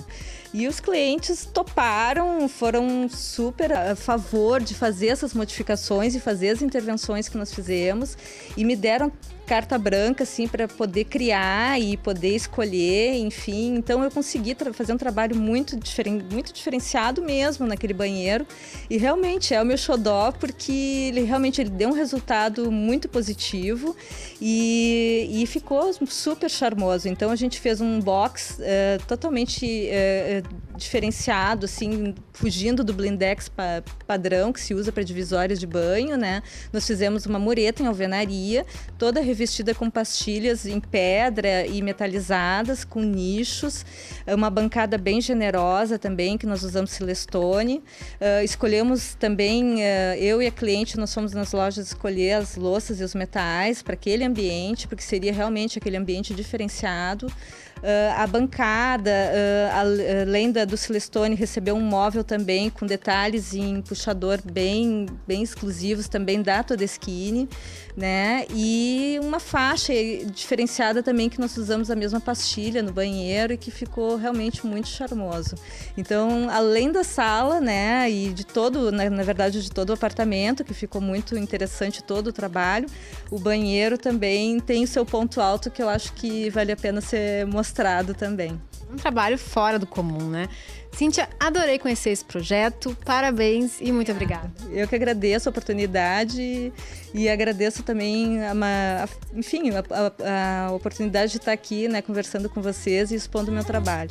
E os clientes toparam, foram super a favor de fazer essas modificações e fazer as intervenções que nós fizemos e me deram carta branca, assim, para poder criar e poder escolher, enfim. Então, eu consegui fazer um trabalho muito, diferen muito diferenciado mesmo naquele banheiro. E realmente é o meu xodó, porque ele realmente ele deu um resultado muito positivo e, e ficou super charmoso. Então, a gente fez um box uh, totalmente uh, diferenciado, assim, fugindo do blindex pa padrão que se usa para divisórias de banho, né? Nós fizemos uma mureta em alvenaria, toda revestida com pastilhas em pedra e metalizadas, com nichos, uma bancada bem generosa também, que nós usamos Silestone. Uh, escolhemos também, uh, eu e a cliente, nós fomos nas lojas escolher as louças e os metais para aquele ambiente, porque seria realmente aquele ambiente diferenciado. Uh, a bancada, uh, além da, do Silestone, recebeu um móvel também com detalhes em puxador bem, bem exclusivos também da Todeschini, né? E uma faixa diferenciada também, que nós usamos a mesma pastilha no banheiro e que ficou realmente muito charmoso. Então, além da sala, né, e de todo, na, na verdade, de todo o apartamento, que ficou muito interessante todo o trabalho, o banheiro também tem o seu ponto alto, que eu acho que vale a pena ser mostrado também. Um trabalho fora do comum, né? Cíntia, adorei conhecer esse projeto, parabéns e muito obrigada. Eu que agradeço a oportunidade e agradeço também, a, a, enfim, a, a, a oportunidade de estar aqui, né, conversando com vocês e expondo o meu trabalho.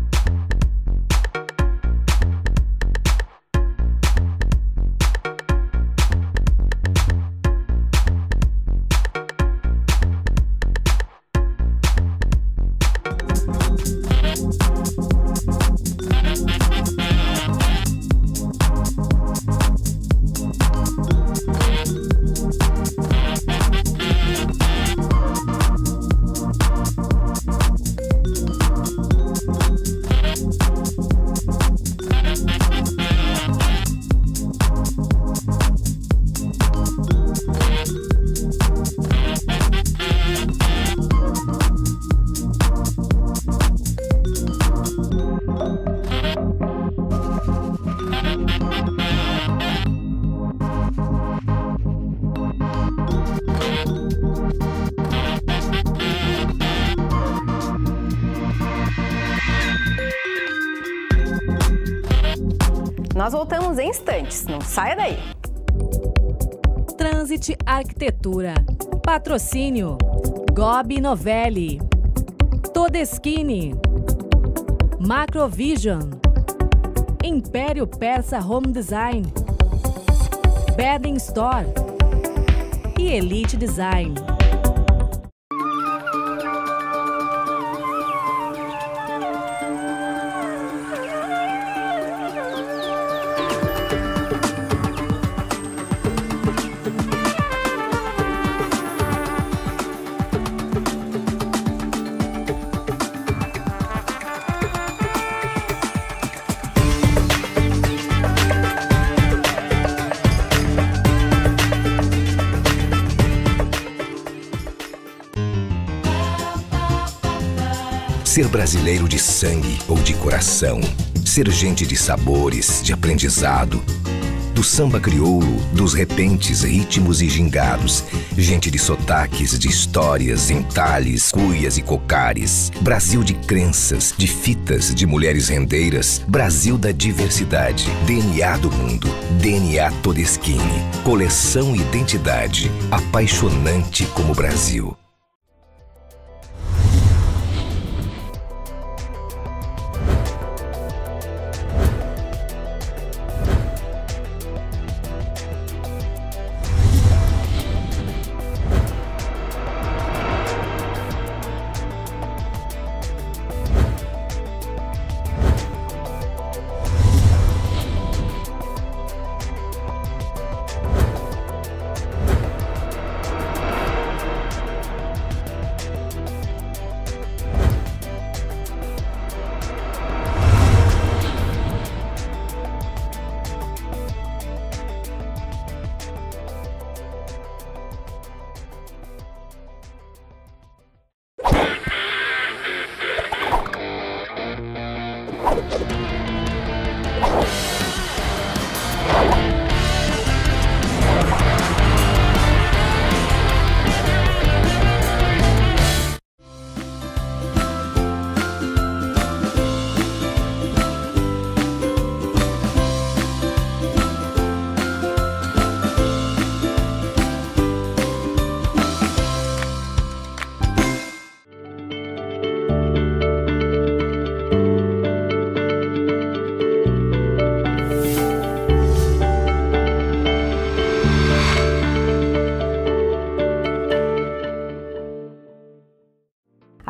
Nós voltamos em instantes, não saia daí. Transit Arquitetura. Patrocínio Gobi Novelli, Todeschini, Macrovision, Império Persa Home Design, Bedding Store e Elite Design. Ser brasileiro de sangue ou de coração, ser gente de sabores, de aprendizado, do samba crioulo, dos repentes, ritmos e gingados, gente de sotaques, de histórias, entalhes, cuias e cocares, Brasil de crenças, de fitas, de mulheres rendeiras, Brasil da diversidade, D N A do mundo, D N A Todeschini, coleção identidade, apaixonante como Brasil.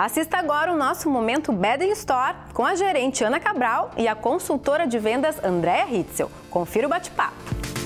Assista agora o nosso Momento Bedding Store com a gerente Ana Cabral e a consultora de vendas Andréa Ritzel. Confira o bate-papo.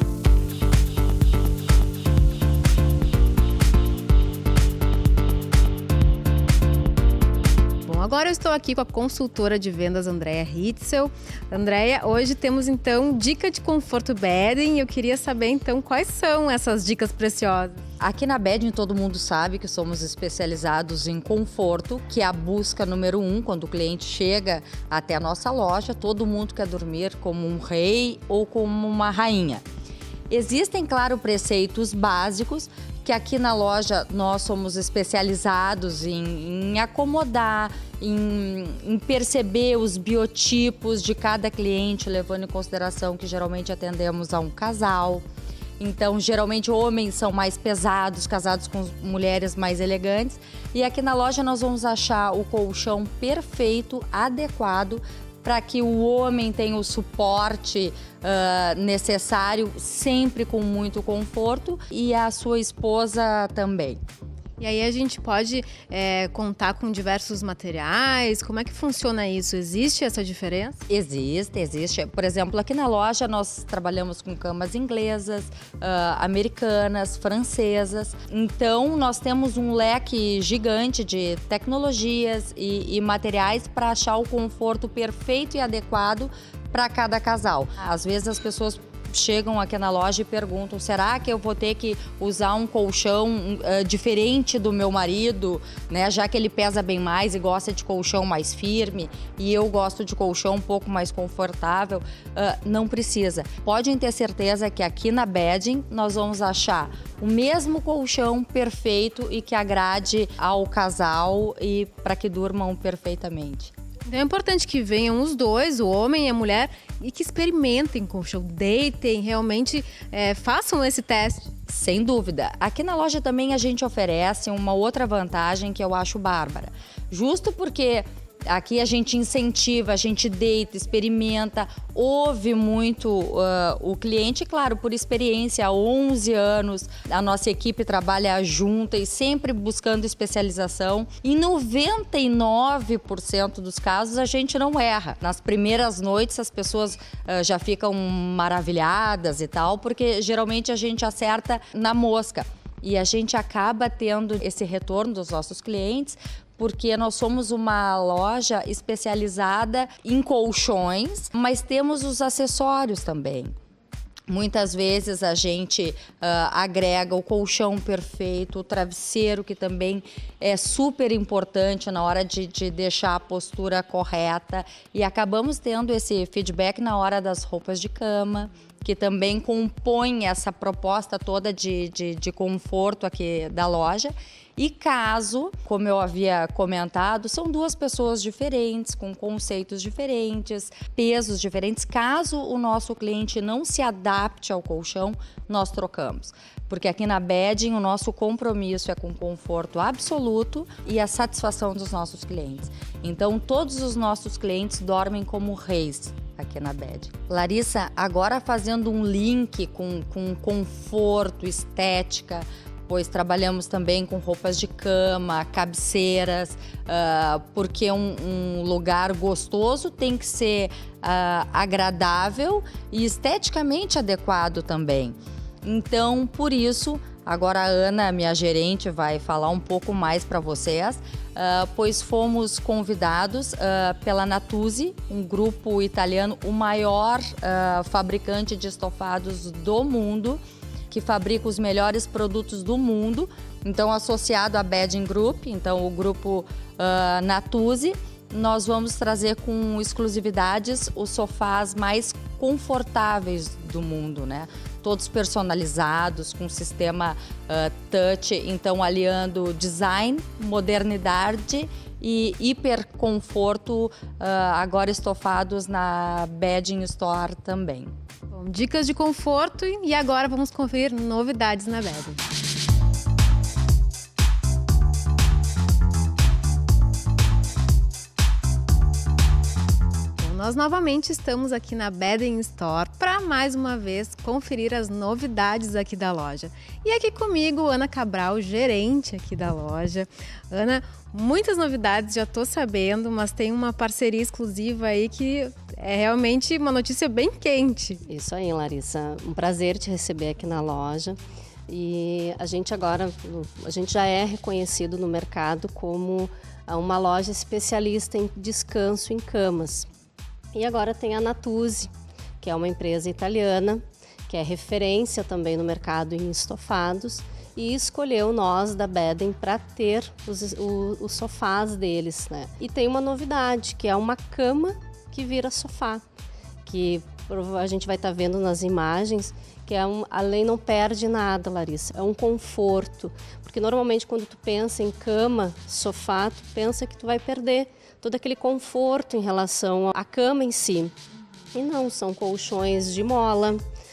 Bom, agora eu estou aqui com a consultora de vendas Andréa Ritzel. Andréa, hoje temos então dica de conforto bedding. Eu queria saber então quais são essas dicas preciosas. Aqui na Bedding todo mundo sabe que somos especializados em conforto, que é a busca número um quando o cliente chega até a nossa loja. Todo mundo quer dormir como um rei ou como uma rainha. Existem, claro, preceitos básicos que aqui na loja nós somos especializados em, em acomodar, em, em perceber os biotipos de cada cliente, levando em consideração que geralmente atendemos a um casal. Então, geralmente, homens são mais pesados, casados com mulheres mais elegantes. E aqui na loja nós vamos achar o colchão perfeito, adequado, para que o homem tenha o suporte uh, necessário, sempre com muito conforto, e a sua esposa também. E aí a gente pode é, contar com diversos materiais? Como é que funciona isso? Existe essa diferença? Existe, existe. Por exemplo, aqui na loja nós trabalhamos com camas inglesas, uh, americanas, francesas. Então nós temos um leque gigante de tecnologias e, e materiais para achar o conforto perfeito e adequado para cada casal. Às vezes as pessoas chegam aqui na loja e perguntam: será que eu vou ter que usar um colchão uh, diferente do meu marido, né? Já que ele pesa bem mais e gosta de colchão mais firme e eu gosto de colchão um pouco mais confortável. Uh, não precisa. Podem ter certeza que aqui na Bedding nós vamos achar o mesmo colchão perfeito e que agrade ao casal e para que durmam perfeitamente. Então é importante que venham os dois, o homem e a mulher, e que experimentem colchão, deitem, realmente é, façam esse teste. Sem dúvida. Aqui na loja também a gente oferece uma outra vantagem que eu acho bárbara. Justo porque aqui a gente incentiva, a gente deita, experimenta, ouve muito uh, o cliente, claro, por experiência, há onze anos, a nossa equipe trabalha junta e sempre buscando especialização. Em noventa e nove por cento dos casos a gente não erra. Nas primeiras noites as pessoas uh, já ficam maravilhadas e tal, porque geralmente a gente acerta na mosca. E a gente acaba tendo esse retorno dos nossos clientes, porque nós somos uma loja especializada em colchões, mas temos os acessórios também. Muitas vezes a gente uh, agrega o colchão perfeito, o travesseiro, que também é super importante na hora de, de deixar a postura correta. E acabamos tendo esse feedback na hora das roupas de cama, que também compõe essa proposta toda de, de, de conforto aqui da loja. E caso, como eu havia comentado, são duas pessoas diferentes, com conceitos diferentes, pesos diferentes. Caso o nosso cliente não se adapte ao colchão, nós trocamos. Porque aqui na Bedding o nosso compromisso é com conforto absoluto e a satisfação dos nossos clientes. Então todos os nossos clientes dormem como reis aqui na Bedding. Larissa, agora fazendo um link com, com conforto, estética, pois trabalhamos também com roupas de cama, cabeceiras, uh, porque um, um lugar gostoso tem que ser uh, agradável e esteticamente adequado também. Então, por isso, agora a Ana, minha gerente, vai falar um pouco mais para vocês, uh, pois fomos convidados uh, pela Natuzzi, um grupo italiano, o maior uh, fabricante de estofados do mundo, que fabrica os melhores produtos do mundo, então associado à Bedding Group, então o grupo uh, Natuzzi, nós vamos trazer com exclusividades os sofás mais confortáveis do mundo, né? Todos personalizados, com sistema uh, touch, então aliando design, modernidade e hiper conforto, uh, agora estofados na Bedding Store também. Bom, dicas de conforto e agora vamos conferir novidades na Bedding. Nós novamente estamos aqui na Bedding Store para mais uma vez conferir as novidades aqui da loja. E aqui comigo, Ana Cabral, gerente aqui da loja. Ana, muitas novidades, já estou sabendo, mas tem uma parceria exclusiva aí que é realmente uma notícia bem quente. Isso aí, Larissa. Um prazer te receber aqui na loja. E a gente agora, a gente já é reconhecido no mercado como uma loja especialista em descanso em camas. E agora tem a Natuzzi, que é uma empresa italiana, que é referência também no mercado em estofados, e escolheu nós da Bedding para ter os, os, os sofás deles, né? E tem uma novidade, que é uma cama que vira sofá, que a gente vai estar tá vendo nas imagens, que é um, além não perde nada, Larissa, é um conforto, porque normalmente quando tu pensa em cama, sofá, tu pensa que tu vai perder todo aquele conforto em relação à cama em si. E não, são colchões de mola,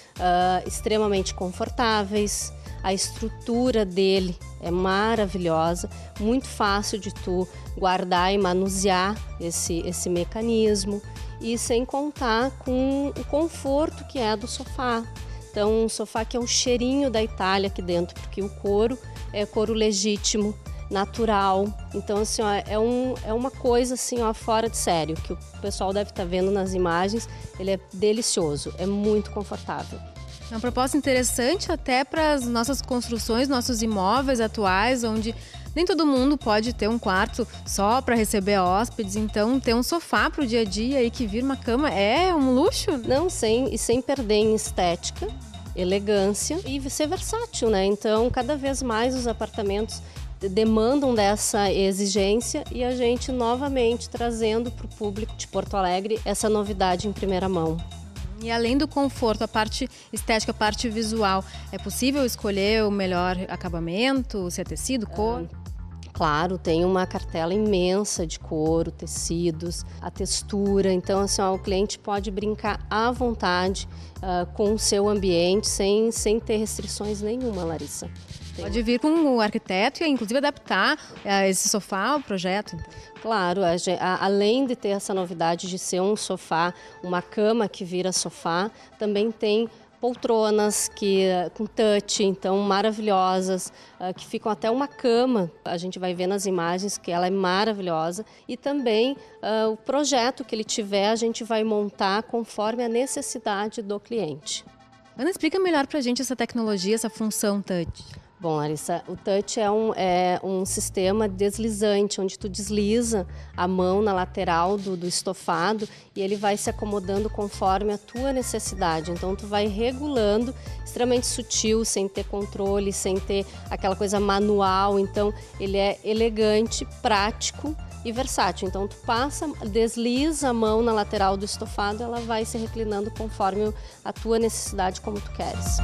uh, extremamente confortáveis, a estrutura dele é maravilhosa, muito fácil de tu guardar e manusear esse, esse mecanismo, e sem contar com o conforto que é do sofá. Então, um sofá que é um cheirinho da Itália aqui dentro, porque o couro é couro legítimo, natural. Então, assim, ó, é, um, é uma coisa assim, ó, fora de sério, que o pessoal deve estar vendo nas imagens. Ele é delicioso, é muito confortável. É uma proposta interessante até para as nossas construções, nossos imóveis atuais, onde nem todo mundo pode ter um quarto só para receber hóspedes. Então, ter um sofá para o dia a dia e que vira uma cama é um luxo. Não, sem, e sem perder em estética, elegância e ser versátil, né? Então, cada vez mais os apartamentos demandam dessa exigência, e a gente novamente trazendo para o público de Porto Alegre essa novidade em primeira mão. E além do conforto, a parte estética, a parte visual, é possível escolher o melhor acabamento, se é tecido, cor? É. Claro, tem uma cartela imensa de couro, tecidos, a textura. Então, assim, ó, o cliente pode brincar à vontade uh, com o seu ambiente, sem, sem ter restrições nenhuma, Larissa. Tem. Pode vir com o arquiteto e, inclusive, adaptar uh, esse sofá ao projeto. Claro, a, a, além de ter essa novidade de ser um sofá, uma cama que vira sofá, também tem poltronas que, com touch, então maravilhosas, uh, que ficam até uma cama. A gente vai ver nas imagens que ela é maravilhosa. E também uh, o projeto que ele tiver, a gente vai montar conforme a necessidade do cliente. Ana, explica melhor pra gente essa tecnologia, essa função touch. Bom, Larissa, o touch é um, é um sistema deslizante, onde tu desliza a mão na lateral do, do estofado e ele vai se acomodando conforme a tua necessidade. Então, tu vai regulando, extremamente sutil, sem ter controle, sem ter aquela coisa manual. Então, ele é elegante, prático e versátil. Então, tu passa, desliza a mão na lateral do estofado, ela vai se reclinando conforme a tua necessidade, como tu queres.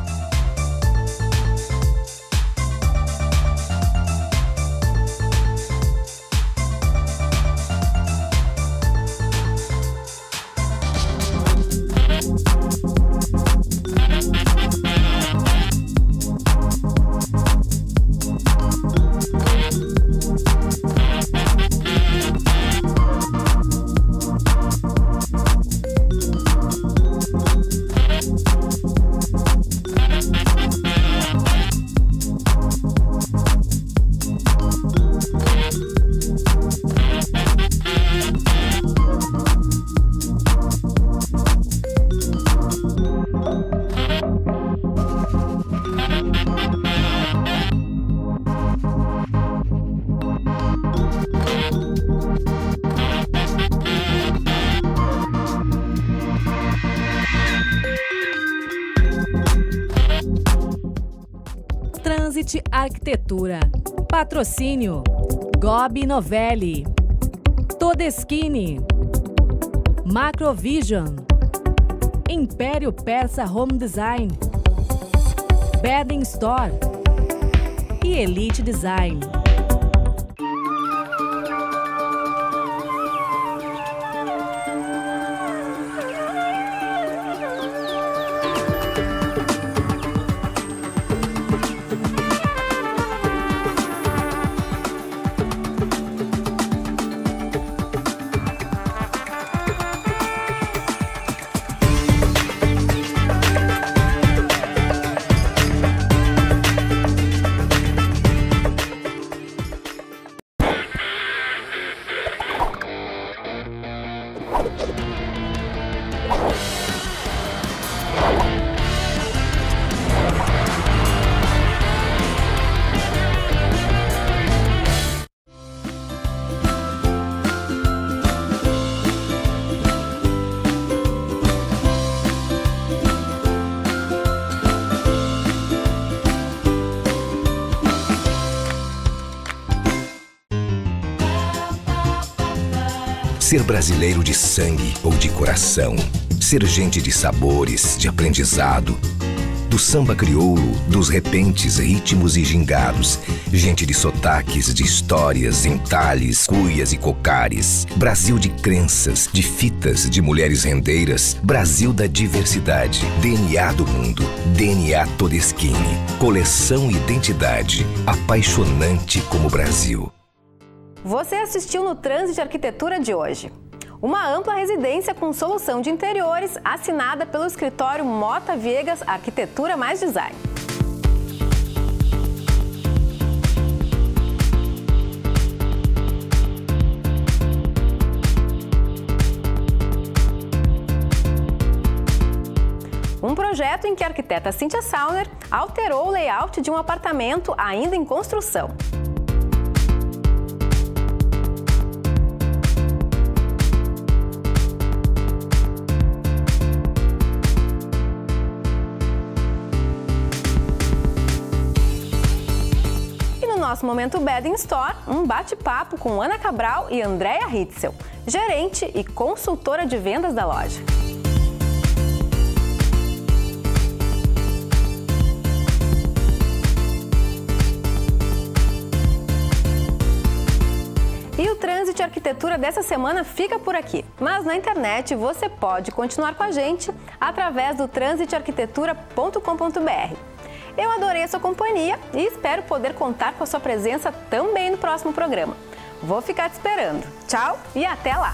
Transit Arquitetura. Patrocínio Gobi Novelli, Todeschini, Macrovision, Império Persa Home Design, Bedding Store e Elite Design. brasileiro de sangue ou de coração. Ser gente de sabores, de aprendizado. Do samba crioulo, dos repentes, ritmos e gingados. Gente de sotaques, de histórias, entalhes, cuias e cocares. Brasil de crenças, de fitas, de mulheres rendeiras. Brasil da diversidade. D N A do mundo. D N A Todeschini. Coleção Identidade. Apaixonante como o Brasil. Você assistiu no Trânsito Arquitetura de hoje. Uma ampla residência com solução de interiores assinada pelo escritório Mota Viegas Arquitetura mais Design. Um projeto em que a arquiteta Cíntia Sauner alterou o layout de um apartamento ainda em construção. Nosso Momento Bedding Store, um bate-papo com Ana Cabral e Andréia Ritzel, gerente e consultora de vendas da loja. E o Trânsito Arquitetura dessa semana fica por aqui, mas na internet você pode continuar com a gente através do transite arquitetura ponto com ponto br. Eu adorei a sua companhia e espero poder contar com a sua presença também no próximo programa. Vou ficar te esperando. Tchau e até lá!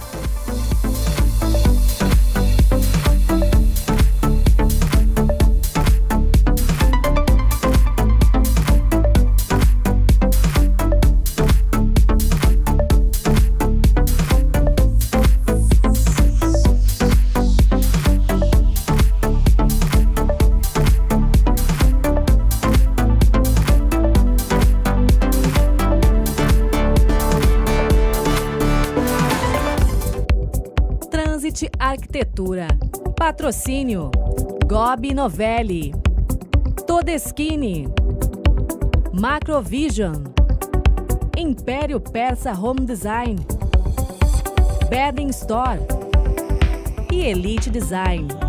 Arquitetura. Patrocínio Gobi Novelli, Todeschini, Macrovision, Império Persa Home Design, Bedding Store e Elite Design.